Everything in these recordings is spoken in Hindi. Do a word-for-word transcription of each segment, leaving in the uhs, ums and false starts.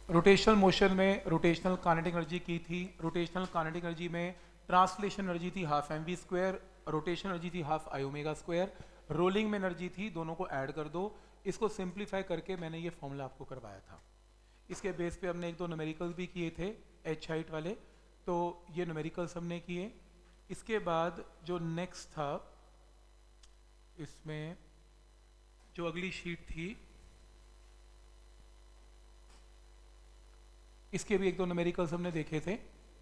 रोटेशनल मोशन में रोटेशनल काइनेटिक एनर्जी की थी। रोटेशनल काइनेटिक एनर्जी में ट्रांसलेशन एनर्जी थी half M we square, rotation energy थी half I omega square, rolling में एनर्जी थी, दोनों को ऐड कर दो। इसको सिंप्लीफाई करके मैंने ये फॉर्मूला आपको करवाया था। इसके बेस पे हमने एक दो न्यूमेरिकल्स भी किए थे एच हाइट वाले, तो ये न्यूमेरिकल्स हमने किए। इसके बाद जो नेक्स्ट था, इसमें जो अगली शीट थी, इसके भी एक दो न्यूमेरिकल्स हमने देखे थे,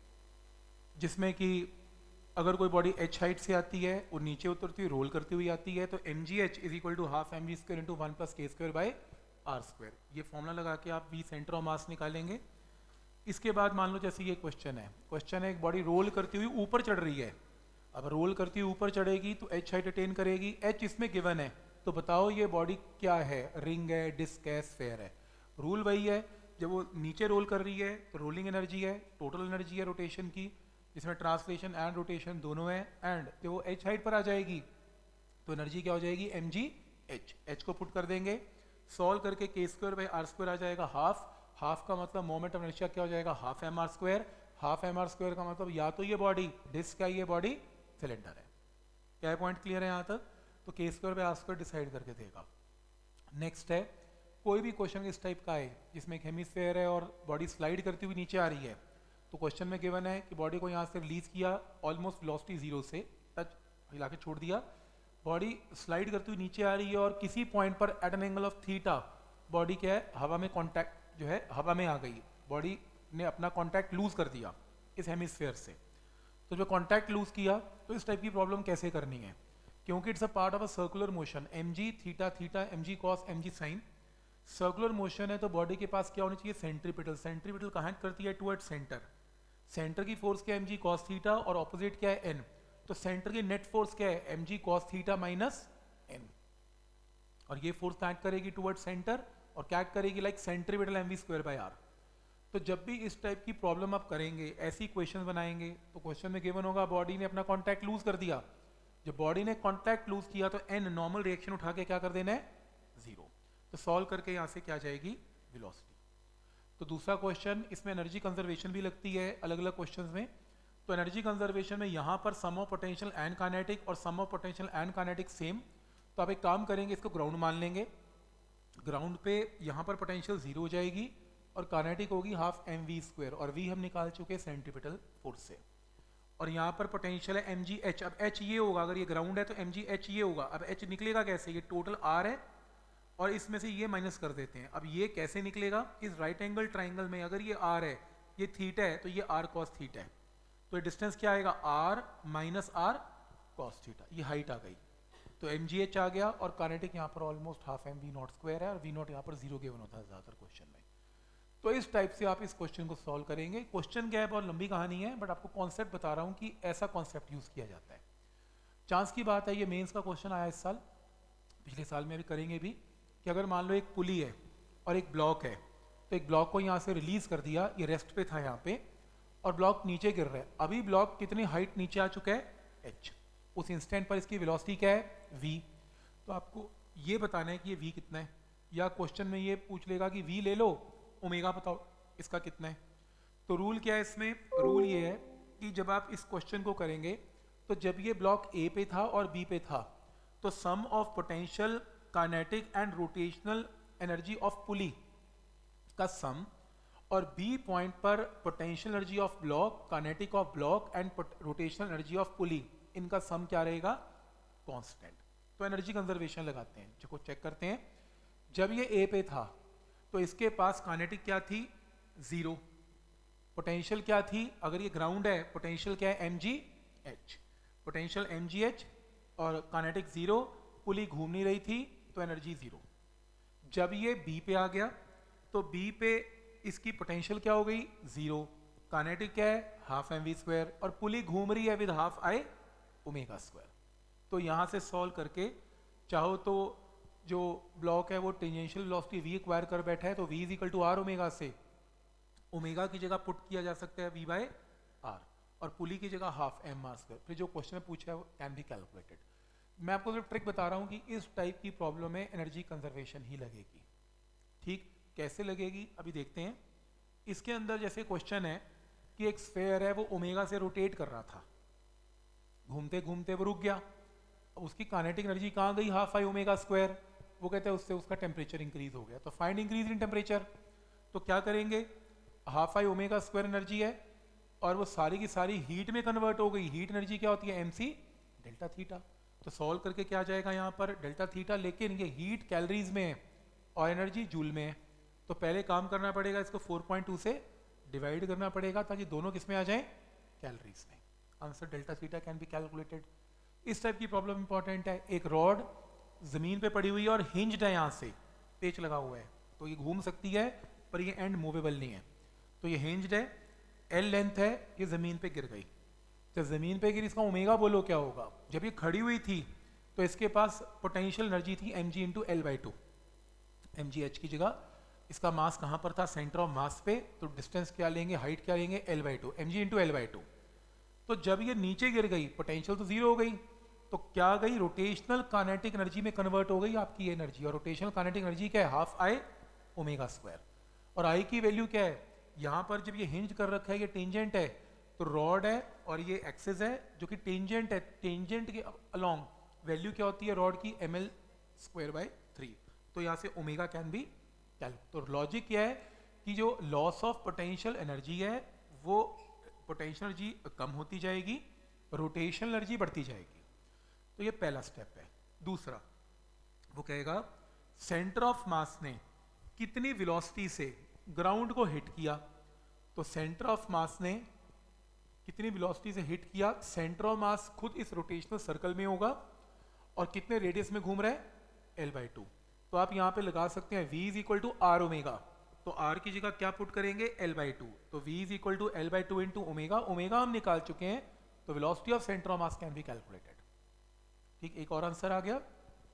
जिसमें कि अगर कोई बॉडी एच हाइट से आती है और नीचे उतरती हुई रोल करती हुई आती है तो M ji H is equal to half M we square into one plus के स्क्वायर बाय आर स्क्वायर। ये फॉर्मूला लगा के आप वी सेंटर ऑफ मास निकालेंगे। इसके बाद मान लो जैसे ये क्वेश्चन है, क्वेश्चन है एक बॉडी रोल करती हुई ऊपर चढ़ रही है। अब रोल करती हुई ऊपर चढ़ेगी तो एच हाइट अटेन करेगी, एच इसमें गिवन है, तो बताओ ये बॉडी क्या है, रिंग है, डिस्क है, स्फेयर है। रूल वही है, जब वो नीचे रोल कर रही है तो रोलिंग एनर्जी है, टोटल एनर्जी है रोटेशन की, जिसमें ट्रांसलेशन एंड रोटेशन दोनों है, एंड जब वो एच हाइट पर आ जाएगी तो एनर्जी क्या हो जाएगी, एम जी एच। एच को पुट कर देंगे, सॉल्व करके K square by R square आ जाएगा हाफ। हाफ का मतलब मोमेंट ऑफ इनर्शिया क्या हो जाएगा, half M R square. Half M R square का मतलब या तो ये बॉडी डिस्क है, ये बॉडी सिलेंडर है। क्या पॉइंट क्लियर है यहाँ तक? तो K square by R square decide करके देगा। नेक्स्ट है, कोई भी क्वेश्चन इस टाइप का है जिसमें एक हेमिस्फेयर है और बॉडी स्लाइड करती हुई नीचे आ रही है, तो क्वेश्चन में गिवन है कि बॉडी को यहाँ से रिलीज किया ऑलमोस्ट वेलोसिटी जीरो से, टच हिला के छोड़ दिया, बॉडी स्लाइड करती हुई नीचे आ रही है और किसी पॉइंट पर at an angle of theta body क्या है, हवा में कॉन्टैक्ट जो है हवा में आ गई, बॉडी ने अपना कॉन्टैक्ट लूज कर दिया इस हेमिस्फेयर से। तो जब कॉन्टैक्ट लूज किया तो इस टाइप की प्रॉब्लम कैसे करनी है, क्योंकि it's a part of a circular motion, M G theta theta M G cos M G sine. Circular motion है तो बॉडी के पास क्या होनी चाहिए, सेंट्रीपिटल। सेंट्रीपिटल कनेक्ट करती है टुवर्ड सेंटर। सेंटर की फोर्स क्या है, एम जी कॉस थीटा, और ऑपोजिट क्या है, एन। तो सेंटर की नेट फोर्स क्या है, M G cos theta minus N, और ये फोर्स एक्ट करेगी टुवर्ड सेंटर और क्या एक्ट करेगी, like centripetal M we square by R. तो जब भी इस टाइप की प्रॉब्लम आप करेंगे, ऐसी क्वेश्चन बनाएंगे, तो क्वेश्चन में गिवन होगा बॉडी ने अपना कॉन्टैक्ट लूज कर दिया। जब बॉडी ने कॉन्टैक्ट लूज किया तो एन नॉर्मल रिएक्शन उठा के क्या कर देना है, जीरो। तो सॉल्व करके यहाँ से क्या जाएगी, वेलोसिटी। तो दूसरा क्वेश्चन, इसमें एनर्जी कंजर्वेशन भी लगती है अलग अलग क्वेश्चंस में। तो एनर्जी कंजर्वेशन में यहाँ पर sum of potential and kinetic और sum of potential and kinetic same. तो आप एक काम करेंगे, इसको ग्राउंड मान लेंगे। ग्राउंड पे यहाँ पर पोटेंशियल जीरो हो जाएगी और काइनेटिक होगी हाफ एम वी स्क्वायर, और वी हम निकाल चुके सेंट्रीपिटल फोर्स से। और यहाँ पर पोटेंशियल है एम जी एच। अब एच ये होगा, अगर ये ग्राउंड है तो एम जी एच ये होगा। अब एच निकलेगा कैसे, ये टोटल आर है और इसमें से ये माइनस कर देते हैं। अब ये कैसे निकलेगा, इस राइट एंगल ट्राइंगल में अगर ये आर है, ये थीटा है, तो ये आर कॉस थीटा है, तो ये डिस्टेंस क्या आएगा, R minus R cos theta. ये हाइट आ गई, तो एम जी एच आ गया। और काइनेटिक यहाँ पर almost half M V naught square है, और वी नॉट यहाँ पर जीरो गिवन होता है ज़्यादातर क्वेश्चन में। तो इस टाइप से आप इस क्वेश्चन को सॉल्व करेंगे। क्वेश्चन क्या है, बहुत लंबी कहानी है, बट आपको कॉन्सेप्ट बता रहा हूँ कि ऐसा कॉन्सेप्ट यूज़ किया जाता है। चांस की बात है, ये मेंस का क्वेश्चन आया इस साल, पिछले साल में भी करेंगे भी, कि अगर मान लो एक पुली है और एक ब्लॉक है, तो एक ब्लॉक को यहाँ से रिलीज कर दिया, ये रेस्ट पे था यहाँ पे, और ब्लॉक नीचे गिर रहा है। अभी ब्लॉक कितनी हाइट नीचे आ चुका है, एच। उस इंस्टेंट पर इसकी वेलोसिटी क्या है, वी। तो आपको ये बताना है कि ये वी कितना है, या क्वेश्चन में ये पूछ लेगा कि वी ले लो, ओमेगा बताओ इसका कितना है। तो रूल क्या है इसमें, रूल ये है कि जब आप इस क्वेश्चन को करेंगे, तो जब ये ब्लॉक ए पे था और बी पे था, तो sum of potential kinetic and rotational energy of pulley का सम, और बी पॉइंट पर potential energy of block, kinetic of block and rotational energy of pulley, इनका सम क्या रहेगा, कांस्टेंट। तो एनर्जी कंजर्वेशन लगाते हैं, जो चेक करते हैं। जब ये ए पे था तो इसके पास काइनेटिक क्या थी, जीरो। पोटेंशियल क्या थी, अगर ये ग्राउंड है, पोटेंशियल क्या है, एम जी एच। पोटेंशियल एम जी एच और काइनेटिक जीरो, पुली घूम नहीं रही थी तो एनर्जी जीरो। जब ये बी पे आ गया तो बी पे इसकी पोटेंशियल क्या हो गई, जीरो। काइनेटिक क्या है, हाफ एम वी स्क्वायर, और पुली घूम रही है with half I omega square. तो यहाँ से सॉल्व करके चाहो तो जो ब्लॉक है वो टेंजेंशियल वेलोसिटी वी एक्वायर कर बैठा है, तो V is equal to R omega से ओमेगा की जगह पुट किया जा सकता है वी बाय आर, और पुली की जगह हाफ एम आर स्क्वायर। फिर जो क्वेश्चन में पूछा है वो कैन बी कैलकुलेटेड। मैं आपको सिर्फ ट्रिक बता रहा हूँ कि इस टाइप की प्रॉब्लम में एनर्जी कंजर्वेशन ही लगेगी। ठीक, कैसे लगेगी अभी देखते हैं। इसके अंदर जैसे क्वेश्चन है कि एक स्फेयर है, वो ओमेगा से रोटेट कर रहा था, घूमते घूमते वो रुक गया, उसकी काइनेटिक एनर्जी कहाँ गई, हाफ आई ओमेगा स्क्वायर। वो कहते हैं उससे उसका टेम्परेचर इंक्रीज हो गया। तो फाइंड इंक्रीज इन टेम्परेचर, तो क्या करेंगे, half I omega square energy है और वो सारी की सारी हीट में कन्वर्ट हो गई। हीट एनर्जी क्या होती है, एम सी डेल्टा थीटा। तो सॉल्व करके क्या आ जाएगा यहाँ पर डेल्टा थीटा, लेकिन ये हीट कैलोरीज में है और एनर्जी जूल में है। तो पहले काम करना पड़ेगा, इसको फोर पॉइंट टू से डिवाइड करना पड़ेगा ताकि दोनों किस में आ जाए, कैलोरीज में। Answer delta theta can be calculated. इस टाइप की प्रॉब्लम इंपॉर्टेंट है। एक रॉड जमीन पे पड़ी हुई है और हिंज्ड है, यहाँ से पेच लगा हुआ है, तो ये घूम सकती है पर ये एंड मूवेबल नहीं है। तो ये हिंज्ड है, एल लेंथ है, ये जमीन पे गिर गई। जब जमीन पे गिरी, इसका ओमेगा बोलो क्या होगा। जब ये खड़ी हुई थी तो इसके पास पोटेंशियल एनर्जी थी M G into L by two. M ji H की जगह इसका मास कहाँ पर था, सेंटर ऑफ मास पे। तो डिस्टेंस क्या लेंगे, हाइट क्या लेंगे, L by two, M G into L by two. तो जब ये नीचे गिर गई, पोटेंशियल तो जीरो हो गई, तो क्या गई, रोटेशनल काइनेटिक एनर्जी में कन्वर्ट हो गई आपकी एनर्जी। और रोटेशनल काइनेटिक एनर्जी क्या है, हाफ आई ओमेगा स्क्वायर। और आई की वैल्यू क्या है, यहाँ पर जब ये हिंज कर रखा है, ये टेंजेंट है, तो रॉड है और ये एक्सिस है जो कि टेंजेंट है। टेंजेंट के अलोंग वैल्यू क्या होती है रॉड की, M L square by three. तो यहाँ से ओमेगा कैन बी कैलकुलेट। तो लॉजिक क्या है कि जो लॉस ऑफ पोटेंशियल एनर्जी है वो पोटेंशियल एनर्जी कम होती जाएगी, रोटेशनल एनर्जी बढ़ती जाएगी। तो ये पहला स्टेप है। दूसरा वो कहेगा सेंटर ऑफ मास ने कितनी वेलोसिटी से ग्राउंड को हिट किया। तो सेंटर ऑफ मास ने कितनी वेलोसिटी से हिट किया, सेंटर ऑफ मास खुद इस रोटेशनल सर्कल में होगा और कितने रेडियस में घूम रहा है, एल बाई टू। तो आप यहाँ पे लगा सकते हैं v is equal to R omega. तो r की जगह क्या पुट करेंगे, l बाई टू। तो v is equal to L by two into omega. Omega हम निकाल चुके हैं, तो velocity of centre of mass can be calculated. ठीक, एक और आंसर आ गया।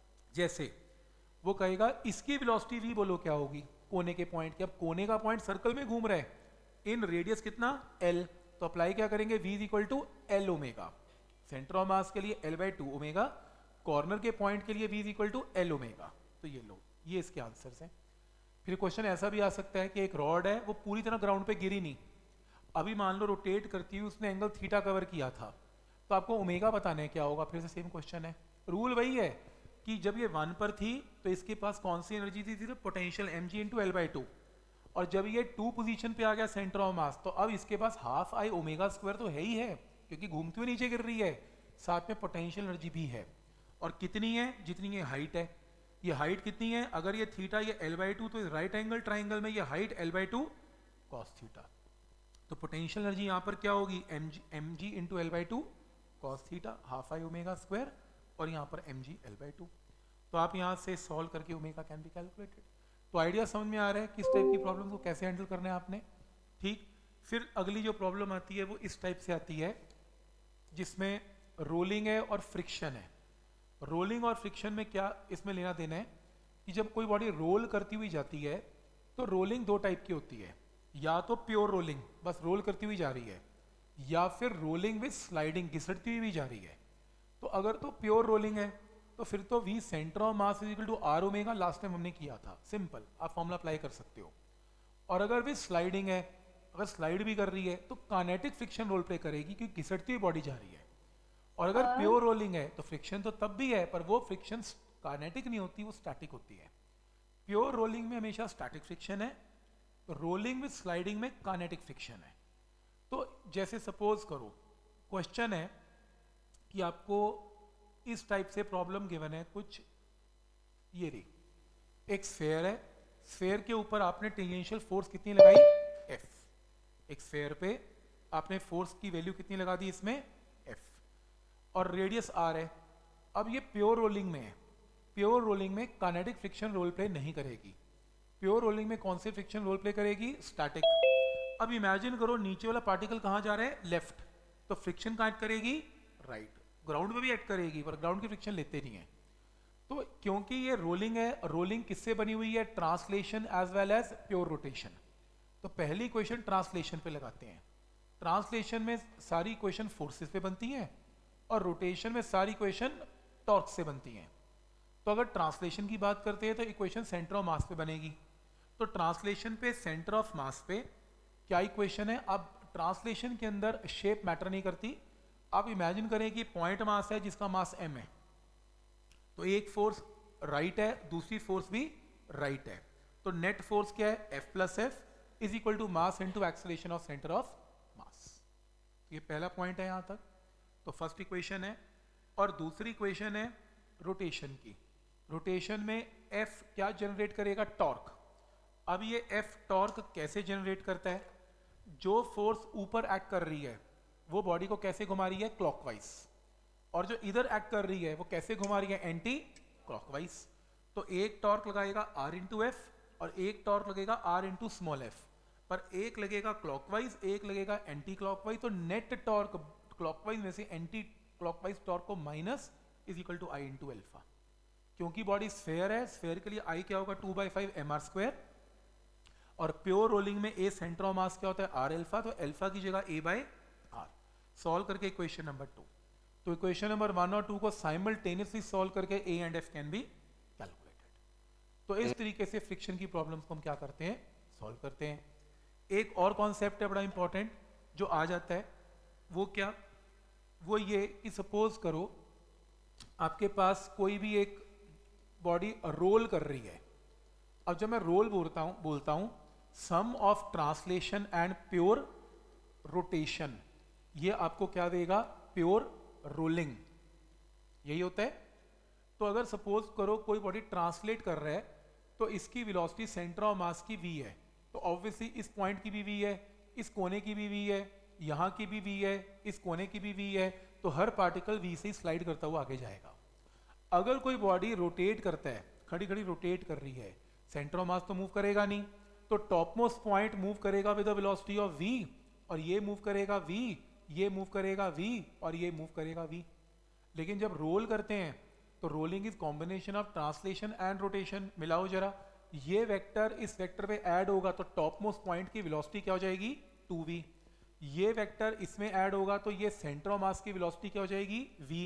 जैसे वो कहेगा इसकी वेलोसिटी v बोलो क्या होगी, कोने के पॉइंट की। अब कोने का पॉइंट सर्कल में घूम रहा है, इन रेडियस कितना l, तो अप्लाई क्या करेंगे, v is equal to L omega. Centre of mass के लिए l by two omega, corner के पॉइंट के लिए v is equal to L omega. तो ये लो, ये इसके आंसर्स हैं। फिर क्वेश्चन ऐसा भी आ सकता है कि एक रॉड है, वो पूरी तरह ग्राउंड पे गिरी नहीं, अभी मान लो रोटेट करती हुई उसने एंगल थीटा कवर किया था, तो आपको ओमेगा बताना है क्या होगा। फिर से सेम क्वेश्चन है, रूल वही है कि जब ये वन पर थी तो इसके पास कौन सी एनर्जी थी, सिर्फ potential M G into L by two. और जब ये टू पोजीशन पे आ गया सेंटर ऑफ मास, तो अब इसके पास हाफ आई ओमेगा स्क्वायर तो है ही है, क्योंकि घूमती हुई नीचे गिर रही है, साथ में पोटेंशियल एनर्जी भी है। और कितनी है, जितनी ये हाइट है। ये हाइट कितनी है, अगर ये थीटा ये एल बाई टू, तो राइट एंगल ट्राइंगल में ये height L by two cos theta. तो पोटेंशियल एनर्जी यहाँ पर क्या होगी, M G M G into L by two cos theta, half I omega square, और यहाँ पर M G L by two. तो आप यहाँ से सॉल्व करके ओमेगा कैन बी कैलकुलेटेड। तो आइडिया समझ में आ रहा है किस टाइप की प्रॉब्लम को कैसे हैंडल करना है आपने। ठीक, फिर अगली जो प्रॉब्लम आती है वो इस टाइप से आती है, जिसमें रोलिंग है और फ्रिक्शन है। रोलिंग और फ्रिक्शन में क्या इसमें लेना देना है कि जब कोई बॉडी रोल करती हुई जाती है तो रोलिंग दो टाइप की होती है, या तो प्योर रोलिंग बस रोल करती हुई जा रही है, या फिर रोलिंग विद स्लाइडिंग घिसटती हुई भी जा रही है। तो अगर तो प्योर रोलिंग है तो फिर तो v centre of mass is equal to R omega, last time हमने किया था, सिंपल, आप फॉर्मूला अप्लाई कर सकते हो। और अगर भी स्लाइडिंग है, अगर स्लाइड भी कर रही है तो काइनेटिक फ्रिक्शन रोल प्ले करेगी क्योंकि घिसटती हुई बॉडी जा रही है। और अगर प्योर रोलिंग है तो फ्रिक्शन तो तब भी है, पर वो फ्रिक्शन काइनेटिक नहीं होती, वो स्टैटिक होती है। प्योर रोलिंग में हमेशा स्टैटिक फ्रिक्शन है, तो रोलिंग विद स्लाइडिंग में काइनेटिक फ्रिक्शन है। तो जैसे सपोज करो क्वेश्चन है कि आपको इस टाइप से प्रॉब्लम गिवन है कुछ, ये रही, एक स्फेयर है, स्फेयर के ऊपर आपने टेंजेंशियल फोर्स कितनी लगाई, एफ। एक स्फेयर पे आपने फोर्स की वैल्यू कितनी लगा दी, इसमें एफ, और रेडियस आर है। अब ये प्योर रोलिंग में है, प्योर रोलिंग में काइनेटिक फ्रिक्शन रोल प्ले नहीं करेगी। प्योर रोलिंग में कौन से फ्रिक्शन रोल प्ले करेगी, स्टैटिक। अब इमेजिन करो नीचे वाला पार्टिकल कहाँ जा रहा है, लेफ्ट, तो फ्रिक्शन कहाँ एक्ट करेगी, राइट। ग्राउंड में भी एक्ट करेगी पर ग्राउंड की फ्रिक्शन लेते नहीं है। तो क्योंकि ये रोलिंग है, रोलिंग किससे बनी हुई है, translation as well as pure rotation. तो पहली इक्वेशन ट्रांसलेशन पे लगाते हैं। ट्रांसलेशन में सारी इक्वेशन फोर्सेस पे बनती हैं और रोटेशन में सारी इक्वेशन टॉर्क से बनती हैं। तो अगर ट्रांसलेशन की बात करते हैं तो इक्वेशन सेंटर ऑफ मास पे बनेगी। तो ट्रांसलेशन पे सेंटर ऑफ मास पे क्या इक्वेशन है? अब ट्रांसलेशन के अंदर शेप मैटर नहीं करती। आप इमेजिन करें कि पॉइंट मास है जिसका मास m है, तो एक फोर्स राइट है, दूसरी फोर्स भी राइट है, तो नेट फोर्स क्या है? F plus F is equal to mass into acceleration of centre of mass. ये पहला पॉइंट है यहां तक, तो फर्स्ट इक्वेशन है। और दूसरी इक्वेशन है रोटेशन की। रोटेशन में F क्या जनरेट करेगा? टॉर्क। अब ये F टॉर्क कैसे जनरेट करता है? जो फोर्स ऊपर एक्ट कर रही है वो बॉडी को कैसे घुमा रही है? क्लॉकवाइज। और जो इधर एक्ट कर रही है वो कैसे घुमा रही है? Anticlockwise. तो एक टॉर्क लगाएगा R इंटू एफ और एक टॉर्क लगेगा R इंटू स्मॉल एफ, पर एक लगेगा क्लॉकवाइज, एक लगेगा एंटी क्लॉकवाइज। तो नेट टॉर्क क्लॉकवाइज में से एंटी क्लॉकवाइज टॉर्क को minus is equal to I into alpha. क्योंकि बॉडी स्फेयर है, स्फेयर के लिए आई क्या होगा? Two by five M are square, और प्योर रोलिंग में ए सेंटर ऑफ मास क्या होता है? आर एल्फा, तो एल्फा की जगह ए बाई आर। सॉल्व करके इक्वेशन नंबर टू, तो इक्वेशन नंबर वन और टू को साइमल्टेनियसली सॉल्व करके A and F can be calculated. तो इस तरीके से फ्रिक्शन की प्रॉब्लम्स को हम क्या करते हैं? सॉल्व करते हैं। एक और कॉन्सेप्ट है बड़ा इंपॉर्टेंट जो आ जाता है, वो क्या? वो ये कि सपोज करो आपके पास कोई भी एक बॉडी रोल कर रही है। अब जब मैं रोल बोलता हूं बोलता हूं sum of translation and pure rotation, ये आपको क्या देगा? प्योर रोलिंग, यही होता है। तो अगर सपोज करो कोई बॉडी ट्रांसलेट कर रहा है तो इसकी वेलोसिटी सेंटर ऑफ मास की v है, तो ऑब्वियसली इस पॉइंट की भी v है, इस कोने की भी v है, यहां की भी v है, इस कोने की भी v है, तो हर पार्टिकल v से स्लाइड करता हुआ आगे जाएगा। अगर कोई बॉडी रोटेट करता है, खड़ी खड़ी रोटेट कर रही है, सेंटर ऑफ मास तो मूव करेगा नहीं, तो टॉप मोस्ट पॉइंट मूव करेगा with the velocity of v, और ये मूव करेगा v, ये मूव करेगा v, और ये मूव करेगा v। लेकिन जब रोल करते हैं तो rolling is combination of translation and rotation. मिलाओ जरा, ये वेक्टर इस वेक्टर पे ऐड होगा तो टॉप मोस्ट पॉइंट की वेलोसिटी क्या हो जाएगी? Two V. ये वेक्टर इसमें ऐड होगा तो ये सेंटर ऑफ मास की वेलोसिटी क्या हो जाएगी? v।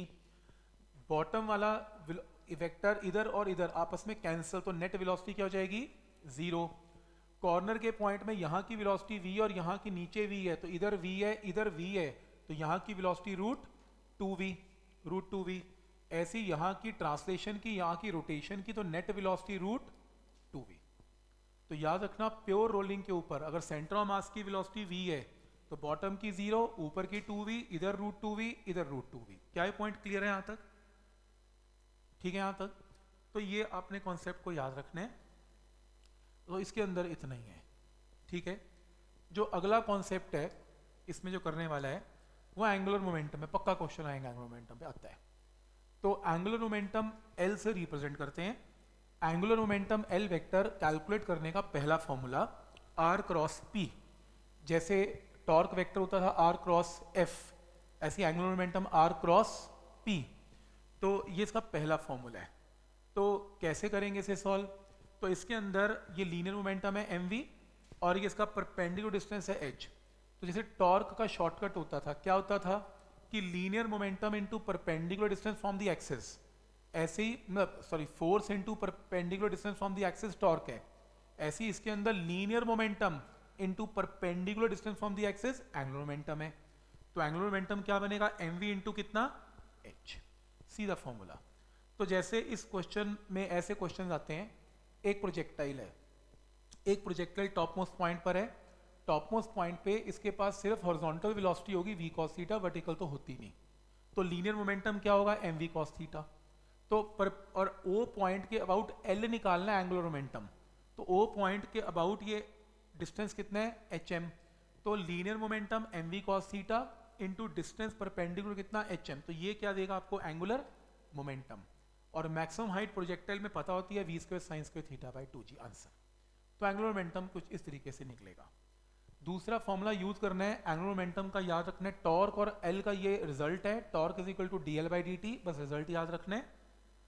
बॉटम वाला वेक्टर इधर और इधर आपस में कैंसिल, तो नेट वेलोसिटी क्या हो जाएगी? जीरो। कॉर्नर के पॉइंट में यहाँ की वेलोसिटी v और यहाँ की नीचे v है, तो इधर v है इधर v है, तो यहाँ की velocity root two V, root two V. ऐसी यहाँ की ट्रांसलेशन की, यहाँ की रोटेशन की, तो net velocity root two we. तो याद रखना प्योर रोलिंग के ऊपर अगर सेंटर ऑफ मास की वेलोसिटी v है तो बॉटम की जीरो, ऊपर की टू वी, इधर रूट टू वी, इधर रूट टू वी। क्या ये पॉइंट क्लियर है यहां तक? ठीक है यहां तक? तो ये आपने कॉन्सेप्ट को याद रखना है, तो इसके अंदर इतना ही है। ठीक है, जो अगला कॉन्सेप्ट है इसमें जो करने वाला है वो एंगुलर मोमेंटम है। पक्का क्वेश्चन आएगा एंगुलर मोमेंटम पे आता है। तो एंगुलर मोमेंटम एल से रिप्रेजेंट करते हैं। Angular momentum L vector calculate करने का पहला फॉर्मूला आर क्रॉस पी, जैसे टॉर्क वेक्टर होता था आर क्रॉस एफ, ऐसी angular momentum R cross P. तो ये इसका पहला फॉर्मूला है। तो कैसे करेंगे इसे सॉल्व? तो इसके अंदर ये लीनियर मोमेंटम है एम वी और ये इसका परपेंडिकुलर डिस्टेंस है एच। तो जैसे टॉर्क का शॉर्टकट होता था, क्या होता था कि linear momentum into perpendicular distance from the axis, ऐसे ही मतलब sorry force into perpendicular distance from the axis torque है, ऐसे ही इसके अंदर linear momentum into perpendicular distance from the axis angular momentum है। तो एंगुलर मोमेंटम क्या बनेगा? एम वी इंटू कितना? एच। सीधा फॉर्मूला। तो जैसे इस क्वेश्चन में ऐसे क्वेश्चन आते हैं, एक प्रोजेक्टाइल है, एक प्रोजेक्टाइल टॉप मोस्ट पॉइंट पर है, टॉप मोस्ट पॉइंट पे इसके पास सिर्फ हॉरिजॉन्टल वेलोसिटी होगी वी कॉस थीटा, वर्टिकल तो होती नहीं। तो लीनियर मोमेंटम क्या होगा? M V cos theta. तो पर और ओ पॉइंट के अबाउट एल निकालना है एंगुलर मोमेंटम, तो ओ पॉइंट के अबाउट ये डिस्टेंस कितना है? H M. तो linear momentum M V cos theta into distance perpendicular कितना? H M. तो ये क्या देगा आपको? Angular momentum. और मैक्सिमम हाइट प्रोजेक्टाइल में पता होती है V square sine square theta by two G answer. तो एंगुलर मोमेंटम कुछ इस तरीके से निकलेगा। दूसरा फॉर्मूला यूज करना है एंगुलर मोमेंटम का, याद रखना है टॉर्क और एल का ये रिजल्ट है, torque is equal to D L by D T, बस रिजल्ट याद रखना है।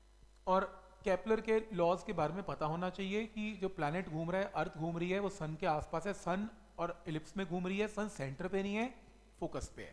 और केपलर के लॉज के बारे में पता होना चाहिए कि जो प्लैनेट घूम रहा है, अर्थ घूम रही है, वो सन के आसपास है, सन और इलिप्स में घूम रही है, सन सेंटर पे नहीं है, फोकस पे है।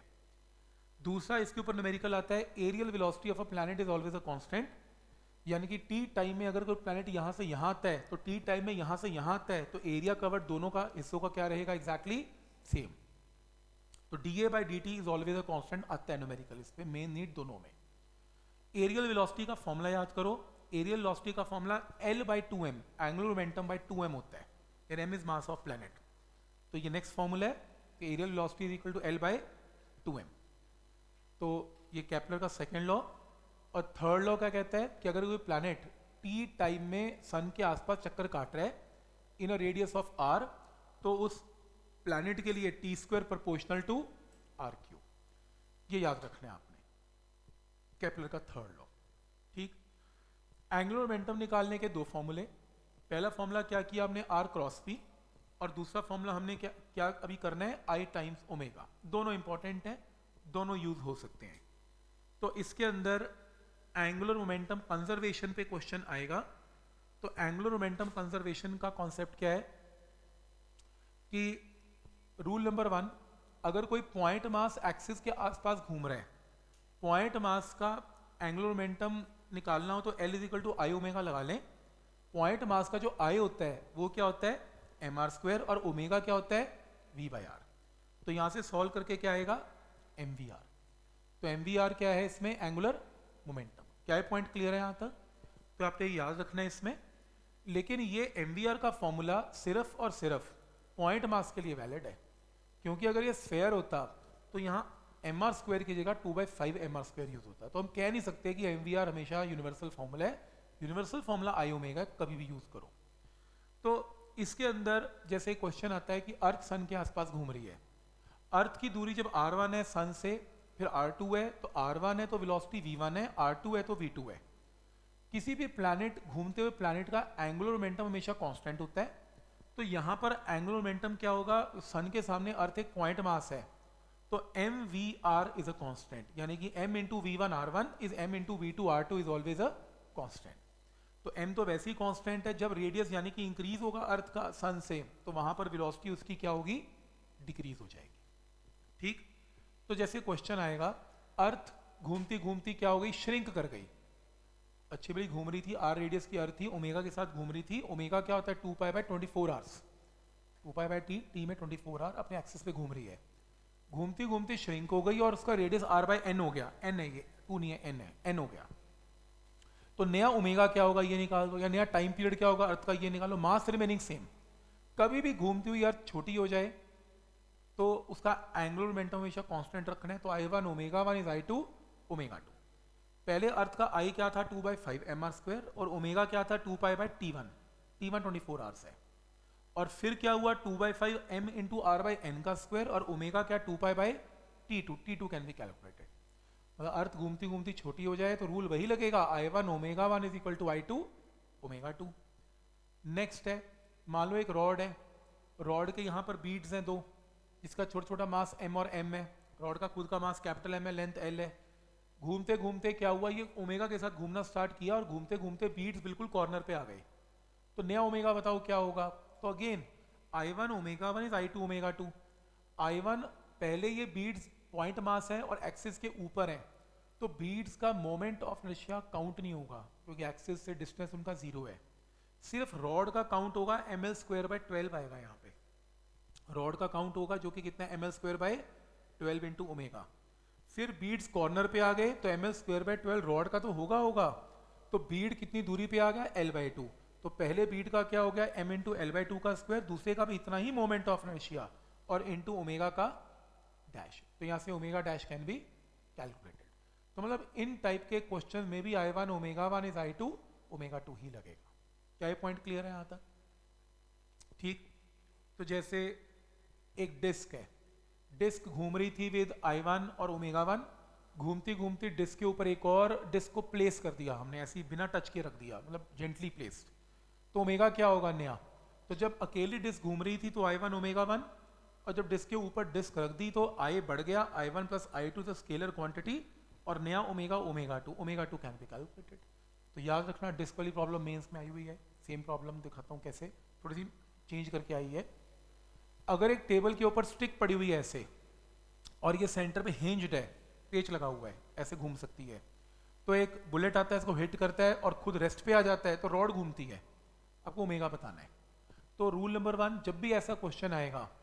दूसरा इसके ऊपर न्यूमेरिकल आता है, areal velocity of a planet is always a constant, यानी कि टी टाइम में अगर कोई प्लैनेट यहाँ से यहाँ आता है तो टी टाइम में यहाँ से यहाँ आता है, तो एरिया कवर्ड दोनों का हिस्सों का क्या रहेगा? Exactly same. तो D A by D T is always a constant आता है न्यूमेरिकल इस पे, मेन नीड दोनों में। एरियल वेलोसिटी का फॉर्मूला याद करो, एरियल वेलोसिटी का formula L by two M, angular momentum by two M होता है, and M is mass of planet. तो ये नेक्स्ट फॉर्मूला है कि areal velocity is equal to L by two M. तो ये केपलर का सेकेंड लॉ। और थर्ड लॉ क्या कहता है कि अगर कोई प्लैनेट टी टाइम में सन के आसपास चक्कर काट रहा है in a radius of R, तो उस प्लैनेट के लिए T square proportional to R cube. ये याद रखना है आपने, केपलर का थर्ड लॉ। ठीक। एंगुलर मोमेंटम निकालने के दो फॉर्मूले। पहला फॉर्मूला क्या किया हमने, आर क्रॉस पी, और दूसरा फॉर्मूला हमने क्या क्या अभी करना है, आई टाइम्स ओमेगा। दोनों इंपॉर्टेंट है, दोनों यूज हो सकते हैं। तो इसके अंदर एंगुलर मोमेंटम कंजर्वेशन पे क्वेश्चन आएगा। तो एंगुलर मोमेंटम कंजर्वेशन का कॉन्सेप्ट क्या है कि रूल नंबर वन, अगर कोई पॉइंट मास एक्सिस के आसपास घूम रहा है, पॉइंट मास का एंगुलर मोमेंटम निकालना हो तो L is equal to I omega लगा लें। पॉइंट मास का जो आई होता है वो क्या होता है, एम आर स्क्वायर, और ओमेगा क्या होता है, वी बाई आर। तो यहां से सॉल्व करके क्या आएगा, एम वी आर। तो एम वी आर क्या है इसमें, एंगुलर मोमेंटम। क्या है, पॉइंट क्लियर है यहां तक? तो आपने याद रखना है इसमें। लेकिन ये एम वी आर का फॉर्मूला सिर्फ और सिर्फ पॉइंट मास के लिए वैलिड है, क्योंकि अगर ये स्फेयर होता तो यहाँ एम आर स्क्वायर की जगह two by five M are square use होता। तो हम कह नहीं सकते कि एम वी आर हमेशा यूनिवर्सल फॉर्मूला है। यूनिवर्सल फॉर्मूला आई ओमेगा कभी भी यूज करो। तो इसके अंदर जैसे क्वेश्चन आता है कि अर्थ सन के आसपास घूम रही है, अर्थ की दूरी जब आर वन है सन से, फिर आर टू है, तो आर वन है तो वेलोसिटी वी वन है, आर टू है तो वी टू है। किसी भी प्लैनेट, घूमते हुए प्लैनेट का एंगुलर मोमेंटम हमेशा कांस्टेंट होता है। तो यहाँ पर एंगुलर मोमेंटम क्या होगा, सन के सामने अर्थ एक पॉइंट मास है, तो M V R is a constant, यानी कि m into V one R one is m into V two R two is always a constant. तो m तो वैसे ही कांस्टेंट है, जब रेडियस यानी कि इंक्रीज होगा अर्थ का सन से, तो वहां पर वेलोसिटी उसकी क्या होगी, डिक्रीज हो जाएगी। ठीक। तो जैसे क्वेश्चन आएगा, अर्थ घूमती घूमती क्या हो गई, श्रिंक कर गई। अच्छी बड़ी घूम रही थी, आर रेडियस की अर्थ थी, ओमेगा के साथ घूम रही थी। ओमेगा क्या होता है, two pi by twenty four hours, two pi by T, T में ट्वेंटी फोर आवर अपने एक्सिस पे घूम रही है। घूमती घूमती श्रिंक हो गई और उसका रेडियस आर बाय एन हो गया। एन है ये, टू नहीं है, एन है, एन हो गया। तो नया ओमेगा क्या होगा ये निकाल दो, या नया टाइम पीरियड क्या होगा अर्थ का ये निकालो। Mass remaining same. कभी भी घूमती हुई अर्थ छोटी हो जाए तो उसका एंगुलर मोमेंटम हमेशा कांस्टेंट रखना है। तो I one omega one is I two omega two. पहले अर्थ का आई क्या था, two by five M are square, और ओमेगा क्या था, two pi by T one. T one twenty four hours है। और फिर क्या हुआ, two by five M into R by N का स्क्वायर, और ओमेगा क्या, two pi by T two. T two can be calculated. मतलब अर्थ घूमती घूमती छोटी हो जाए तो रूल वही लगेगा, I one omega one is equal to I two omega two. Next है, मान लो एक रॉड है, रॉड के यहाँ पर बीड्स हैं दो, जिसका छोटा छोटा मास m और m है। रॉड का खुद का मास कैपिटल M है, लेंथ L है। घूमते घूमते क्या हुआ, ये ओमेगा के साथ घूमना स्टार्ट किया और घूमते घूमते बीड्स बिल्कुल कॉर्नर पे आ गए। तो नया ओमेगा बताओ क्या होगा। तो again I one omega one is I two omega two. I one पहले ये बीड्स पॉइंट मास है और एक्सिस के ऊपर है, तो बीड्स का मोमेंट ऑफ इनर्शिया काउंट नहीं होगा, क्योंकि एक्सिस से डिस्टेंस उनका जीरो है। सिर्फ रॉड का काउंट होगा, M L square by twelve आएगा यहाँ पे। रॉड का काउंट होगा जो कि कितना, M L square by twelve into omega. फिर बीड्स कॉर्नर पे आ गए, तो M L square by twelve rod का तो होगा होगा तो बीड कितनी दूरी पे आ गया, एल बाई टू। तो पहले बीड का क्या हो गया, M into L by two का स्क्वायर, दूसरे का भी इतना ही मोमेंट ऑफ इनर्शिया, और इंटू ओमेगा का डैश। तो यहाँ से omega dash can be calculated. तो मतलब इन टाइप के क्वेश्चन में भी I one omega one is I two omega two ही लगेगा। क्या ये पॉइंट क्लियर है यहाँ तक? ठीक। तो जैसे एक डिस्क है, डिस्क घूम रही थी विद आई वन और ओमेगा वन, घूमती घूमती डिस्क के ऊपर एक और डिस्क को प्लेस कर दिया हमने, ऐसे ही बिना टच के रख दिया, मतलब जेंटली प्लेस्ड। तो ओमेगा क्या होगा, नया। तो जब अकेली डिस्क घूम रही थी तो आई वन ओमेगा वन, और जब डिस्क के ऊपर डिस्क रख दी तो आई बढ़ गया, I one plus I two the scalar quantity, और नया omega omega two. Omega two can be calculated. तो याद रखना, डिस्क वाली प्रॉब्लम मेंस में आई हुई है। सेम प्रॉब्लम दिखाता हूँ कैसे, थोड़ी सी चेंज करके आई है। अगर एक टेबल के ऊपर स्टिक पड़ी हुई है ऐसे, और ये सेंटर पे हिंज्ड है, पेच लगा हुआ है, ऐसे घूम सकती है, तो एक बुलेट आता है, इसको हिट करता है और खुद रेस्ट पे आ जाता है, तो रॉड घूमती है। आपको ओमेगा बताना है। तो रूल नंबर वन, जब भी ऐसा क्वेश्चन आएगा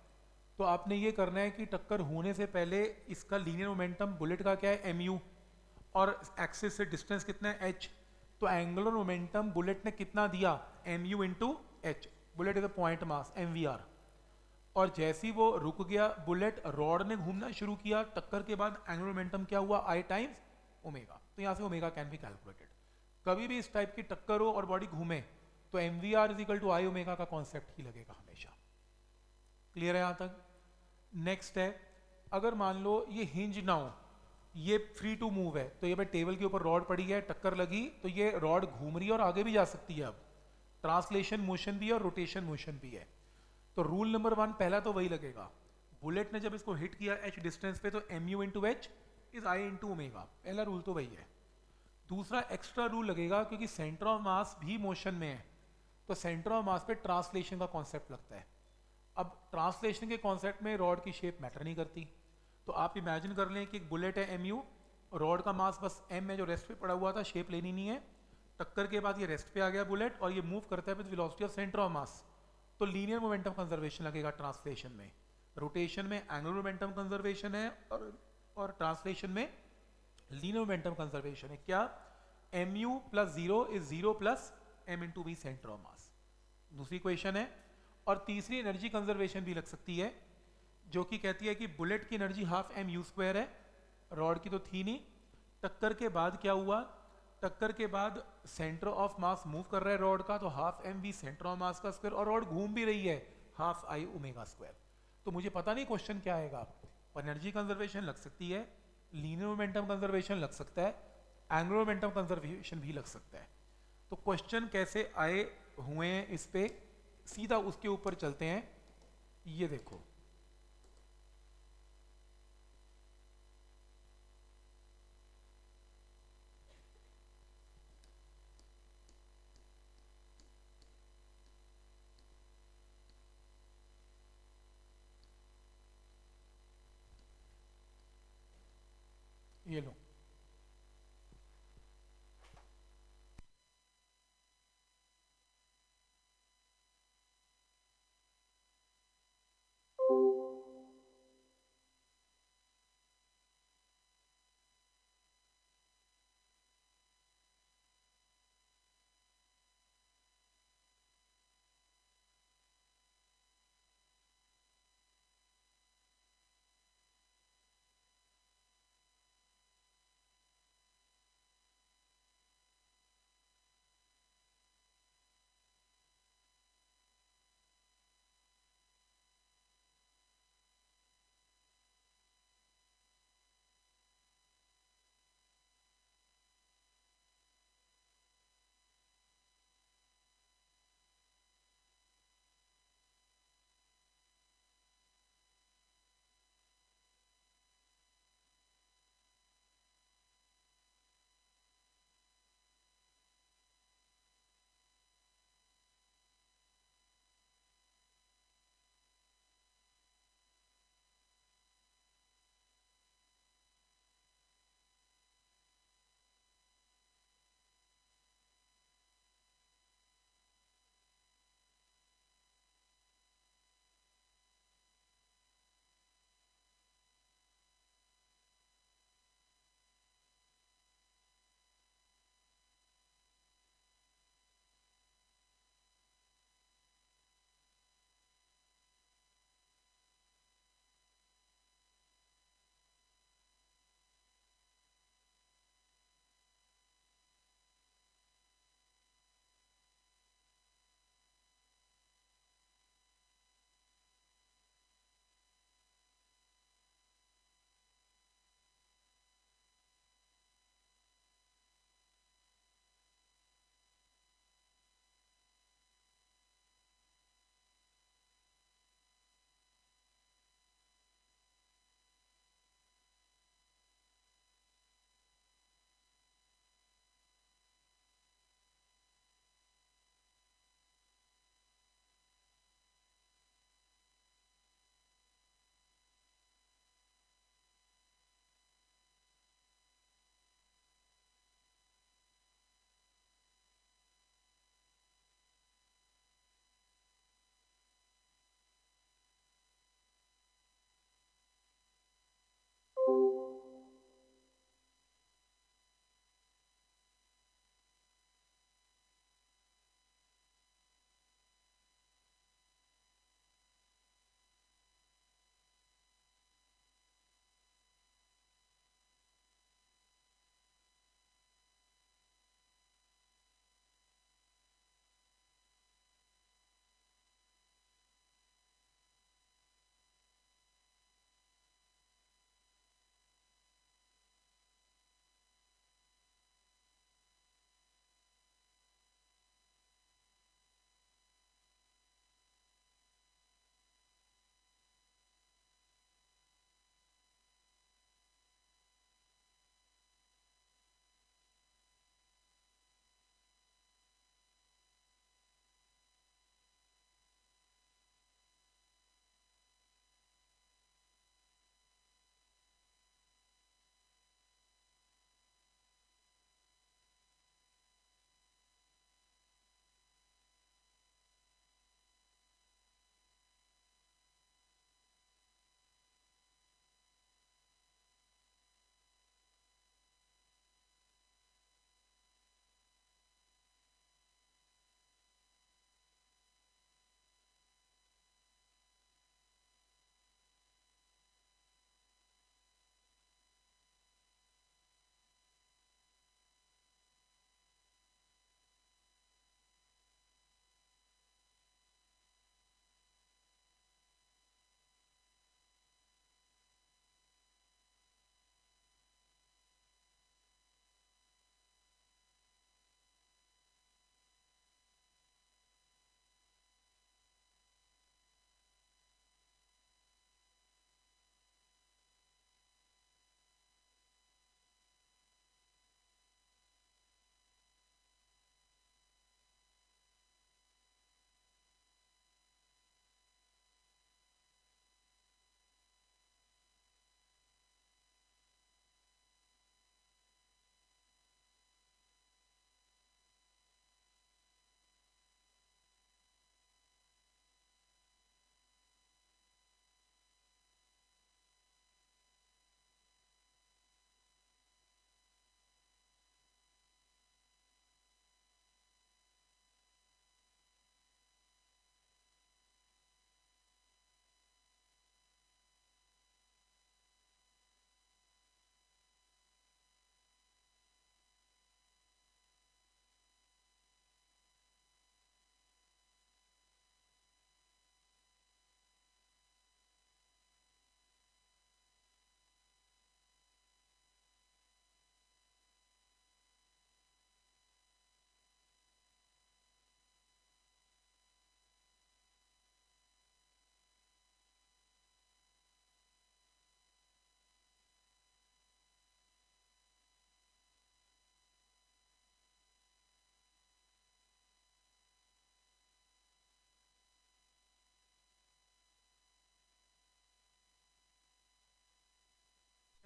तो आपने ये करना है कि टक्कर होने से पहले इसका लीनियर मोमेंटम बुलेट का क्या है, एम यू, और एक्सिस से डिस्टेंस कितना है, एच। तो एंगुलर मोमेंटम बुलेट ने कितना दिया, M U into H. Bullet is a point mass, M V R. और जैसे ही वो रुक गया बुलेट, रॉड ने घूमना शुरू किया, टक्कर के बाद एंगुलर मोमेंटम क्या हुआ, आई टाइम्स ओमेगा। तो यहाँ से ओमेगा कैन बी कैलकुलेटेड। कभी भी इस टाइप की टक्कर हो और बॉडी घूमे तो M V R is equal to I omega का कॉन्सेप्ट ही लगेगा हमेशा। क्लियर है यहाँ तक? नेक्स्ट है, अगर मान लो ये हिंज ना हो, ये फ्री टू मूव है, तो ये भाई टेबल के ऊपर रॉड पड़ी है, टक्कर लगी तो ये रॉड घूम रही है और आगे भी जा सकती है। अब ट्रांसलेशन मोशन भी है और रोटेशन मोशन भी है। तो रूल नंबर वन पहला तो वही लगेगा, बुलेट ने जब इसको हिट किया एच डिस्टेंस पे तो M U into H is I into omega. पहला रूल तो वही है। दूसरा एक्स्ट्रा रूल लगेगा, क्योंकि सेंटर ऑफ मास भी मोशन में है, तो सेंटर ऑफ मास पे ट्रांसलेशन का कॉन्सेप्ट लगता है। अब ट्रांसलेशन के कॉन्सेप्ट में रॉड की शेप मैटर नहीं करती। तो आप इमेजिन कर लें कि एक बुलेट है एम यू, रॉड का मास बस एम है जो रेस्ट पे पड़ा हुआ था, शेप लेनी नहीं है। टक्कर के बाद ये रेस्ट पे आ गया बुलेट और ये मूव करता है with velocity of centre of mass, तो लीनियर मोमेंटम कंजर्वेशन लगेगा ट्रांसलेशन में। रोटेशन में एंगुलर मोमेंटम कंजर्वेशन है और और ट्रांसलेशन में लीनियर मोमेंटम कंजर्वेशन है। क्या, M U plus zero is zero plus M into V centre of mass. दूसरी क्वेश्चन है। और तीसरी एनर्जी कंजर्वेशन भी लग सकती है, जो कि कहती है कि बुलेट की energy half M U square है, रॉड की तो थी नहीं। टक्कर के बाद क्या हुआ, टक्कर के बाद सेंटर ऑफ मास मूव कर रहा है रॉड का, तो half M V centre of mass का स्क्वायर, और रॉड घूम भी रही है, हाफ आई ओमेगा स्क्वायर। तो मुझे पता नहीं क्वेश्चन क्या आएगा, पर एनर्जी कंजर्वेशन लग सकती है, लीनियर मोमेंटम कंजर्वेशन लग सकता है, एंगुलर मोमेंटम कंजर्वेशन भी लग सकता है। तो क्वेश्चन कैसे आए हुए हैं इस पे सीधा उसके ऊपर चलते हैं। ये देखो, ये लो,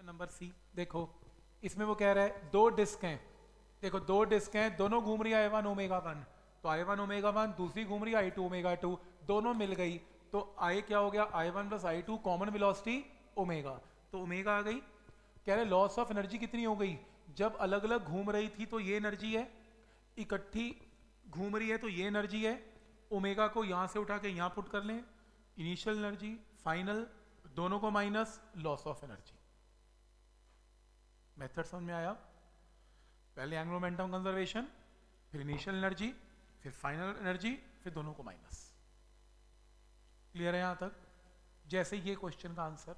क्वेश्चन नंबर सी देखो, इसमें वो कह रहा है दो डिस्क हैं, देखो दो डिस्क हैं, दोनों घूम रही है आई वन ओमेगा वन, तो आई वन ओमेगा वन, दूसरी घूम रही है आई टू ओमेगा टू, दोनों मिल गई तो आई क्या हो गया, I one plus I two, common velocity omega, तो ओमेगा आ गई। कह रहे लॉस ऑफ एनर्जी कितनी हो गई, जब अलग अलग घूम रही थी तो ये एनर्जी है, इकट्ठी घूम रही है तो ये एनर्जी है, ओमेगा को यहां से उठा के यहां पुट कर लें, इनिशियल एनर्जी फाइनल, दोनों को minus loss of energy. Method समझ में आया, पहले एंगुलर मोमेंटम कंजर्वेशन, फिर इनिशियल एनर्जी, फिर फाइनल एनर्जी, फिर दोनों को माइनस। क्लियर है यहां तक, जैसे ये क्वेश्चन का answer.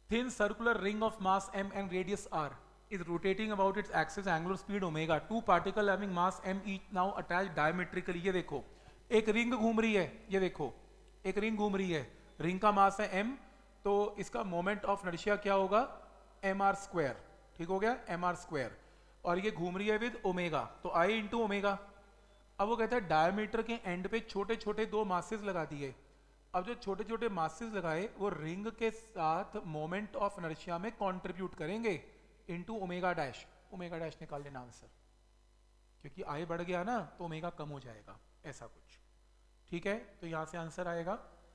thin circular ring of mass m and radius r is rotating about its axis angular speed omega. Two particle having mass m each now attached diametrically. ये देखो एक रिंग घूम रही है, ये देखो एक रिंग घूम रही है, रिंग का मास है m, तो इसका मोमेंट ऑफ इनर्शिया क्या होगा, एम आर स्क्वायर. ठीक हो गया, एम आर स्क्वायर. और ये घूम रही है विद ओमेगा, तो आई इंटू ओमेगा. अब वो कहता है डायमीटर के एंड पे छोटे छोटे दो मासेस लगा दिए. अब जो छोटे छोटे मासेस लगाए वो रिंग के साथ मोमेंट ऑफ इनर्शिया में कंट्रीब्यूट करेंगे into omega dash. Omega dash निकाल लेना आंसर, क्योंकि आई बढ़ गया ना तो ओमेगा कम हो जाएगा, ऐसा कुछ. ठीक है, तो यहां से आंसर आएगा.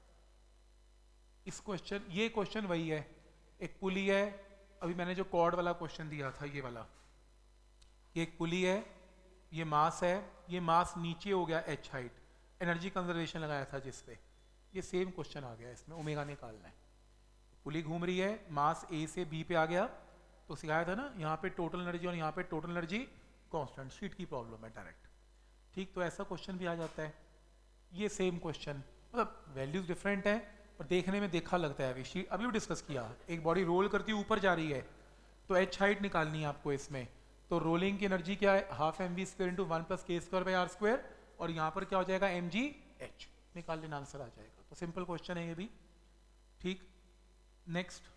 इस क्वेश्चन, ये क्वेश्चन वही है, एक पुली है. अभी मैंने जो कॉर्ड वाला क्वेश्चन दिया था, ये वाला, ये एक पुली है, ये मास है, ये मास नीचे हो गया एच हाइट, एनर्जी कंजर्वेशन लगाया था जिसपे, ये सेम क्वेश्चन आ गया. इसमें ओमेगा निकालना है. पुली घूम रही है, मास ए से बी पे आ गया, तो सिखाया था ना, यहाँ पे टोटल एनर्जी और यहाँ पे टोटल एनर्जी कांस्टेंट. शीट की प्रॉब्लम है डायरेक्ट. ठीक, तो ऐसा क्वेश्चन भी आ जाता है. ये सेम क्वेश्चन, मतलब वैल्यूज डिफरेंट है पर देखने में देखा लगता है. अभी शीट अभी भी डिस्कस किया, एक बॉडी रोल करती हुई ऊपर जा रही है, तो एच हाइट निकालनी है आपको इसमें. तो रोलिंग की एनर्जी क्या है, half M we square into one plus के स्क्वायर बाई आर स्क्वायर, और यहाँ पर क्या हो जाएगा, एम जी एच. निकाल लेना, आंसर आ जाएगा. तो सिंपल क्वेश्चन है ये भी. ठीक, नेक्स्ट.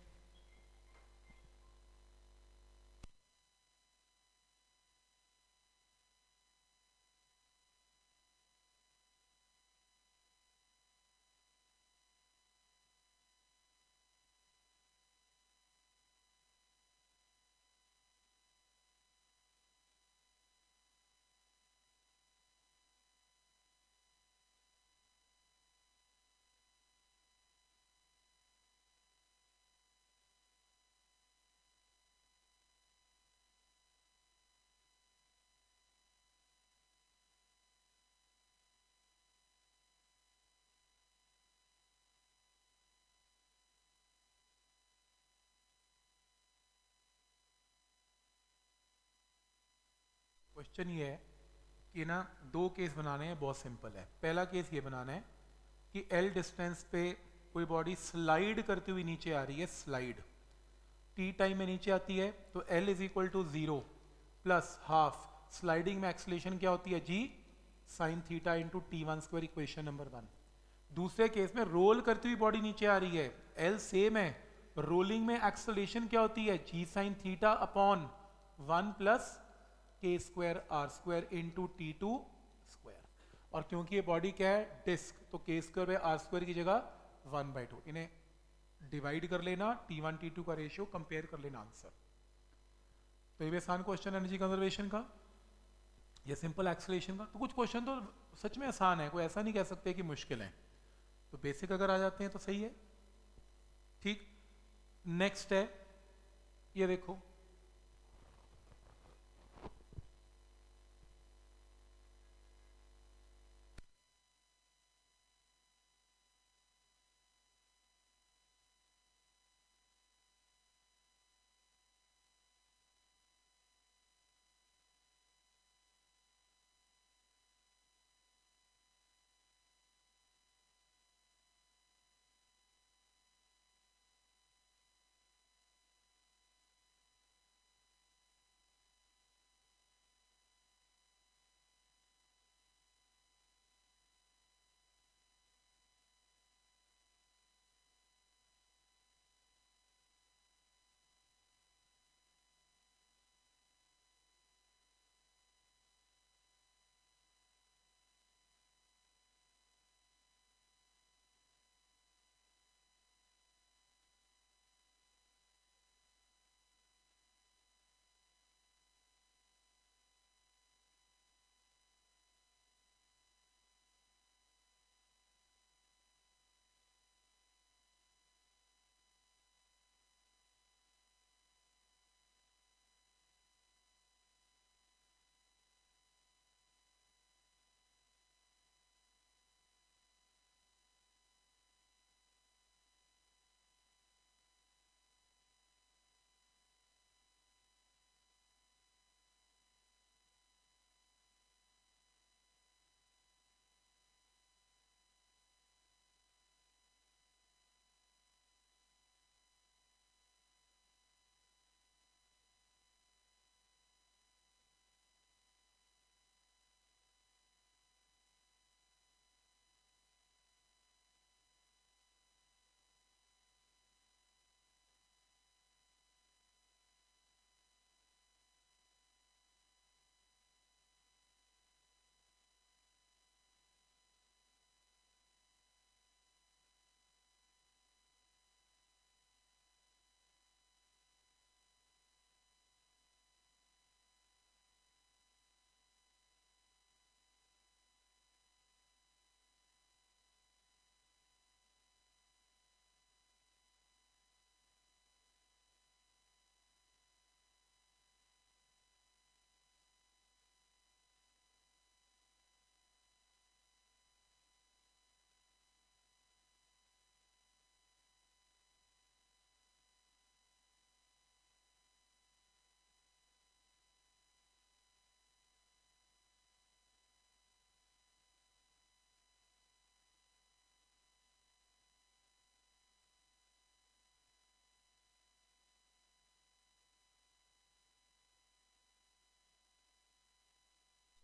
क्वेश्चन ये है कि ना दो केस बनाने हैं, बहुत सिंपल है. पहला केस ये बनाना है कि एल डिस्टेंस पे कोई बॉडी स्लाइड करती हुई नीचे आ रही है, स्लाइड टी टाइम में नीचे आती है, तो L is equal to zero plus half. Sliding में एक्सलेशन क्या होती है, g sine theta into t one square, equation number one. दूसरे केस में रोल करती हुई बॉडी नीचे आ रही है, एल सेम है, रोलिंग में एक्सलेशन क्या होती है, g sine theta upon one plus के square r square into t two square. और क्योंकि ये बॉडी क्या है, डिस्क, तो K square by R square की जगह वन बाई टू. इन्हें डिवाइड कर लेना, टी वन टी टू का रेशियो कंपेयर कर लेना, आंसर. तो ये भी आसान क्वेश्चन एनर्जी कंजर्वेशन का, ये सिंपल एक्सलेशन का. तो कुछ क्वेश्चन तो सच में आसान है, कोई ऐसा नहीं कह सकते कि मुश्किल है. तो बेसिक अगर आ जाते हैं तो सही है. ठीक, नेक्स्ट है, ये देखो,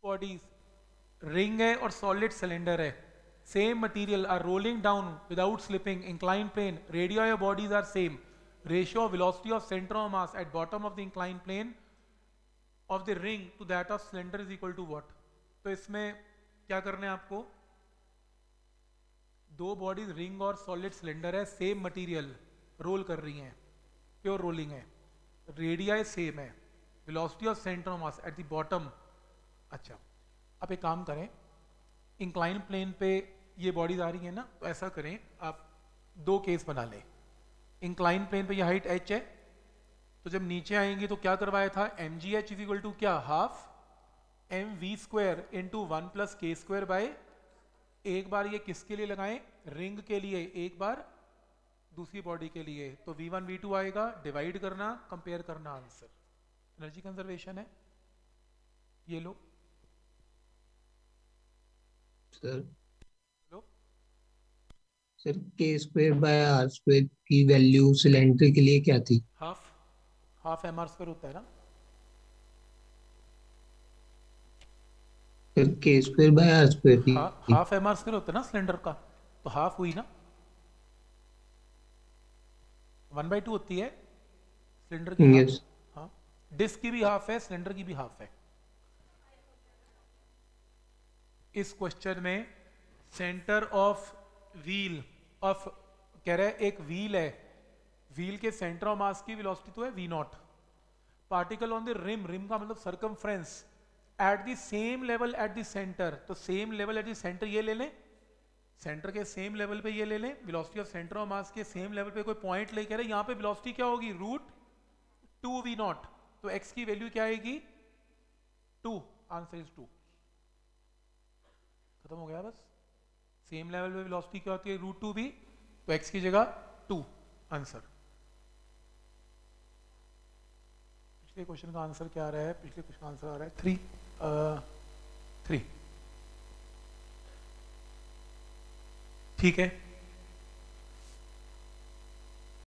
बॉडीज रिंग है और सॉलिड सिलेंडर है, same material are rolling down without slipping, incline plane, radii of bodies are same, ratio of velocity of centre of mass at bottom of the incline plane of the ring to that of cylinder is equal to what. तो इसमें क्या करना है आपको, दो बॉडीज रिंग और सॉलिड सिलेंडर है, सेम मटेरियल रोल कर रही हैं, प्योर रोलिंग है, रेडिया सेम है, velocity of centre of mass at the bottom. अच्छा आप एक काम करें, इंक्लाइन प्लेन पे ये बॉडीज आ रही है ना, तो ऐसा करें आप दो केस बना लें। इंक्लाइन प्लेन पे ये हाइट h है, तो जब नीचे आएंगे तो क्या करवाया था, m ji H is equal to क्या, half M we square into one plus के स्क्वायर बाय, एक बार ये किसके लिए लगाएं, रिंग के लिए, एक बार दूसरी बॉडी के लिए, तो वी वन वी टू आएगा, डिवाइड करना, कंपेयर करना, आंसर। एनर्जी कंजर्वेशन है ये लो सर। लो sir k square by are square की वैल्यू सिलेंडर के लिए क्या थी? Half half M R square होता है ना, sir k square by are square हा, थी। हाफ एम आर स्क्वायर होता है ना सिलेंडर का, तो हाफ हुई ना, वन बाई टू होती है सिलेंडर की हाफ। यस। हाँ डिस्क की भी हाफ है, सिलेंडर की भी हाफ है। इस क्वेश्चन में सेंटर ऑफ व्हील ऑफ, कह रहा है एक व्हील है, व्हील के सेंटर ऑफ मास की वेलोसिटी तो है v nought, particle on the rim, rim का मतलब circumference, at the same level at the centre, तो same level at the centre ये ले लें, सेंटर के सेम लेवल पे ये ले लें, velocity of centre of mass के सेम लेवल पे कोई पॉइंट ले, कह रहे यहाँ पे वेलोसिटी क्या होगी, रूट टू वी नॉट, तो एक्स की वैल्यू क्या आएगी, टू, आंसर इज टू। खत्म हो गया बस, सेम लेवल पे वेलोसिटी क्या होती है, रूट टू वी, तो एक्स की जगह टू, आंसर। पिछले क्वेश्चन का आंसर क्या आ रहा है, पिछले क्वेश्चन का आंसर आ रहा है थ्री, थ्री, ठीक है।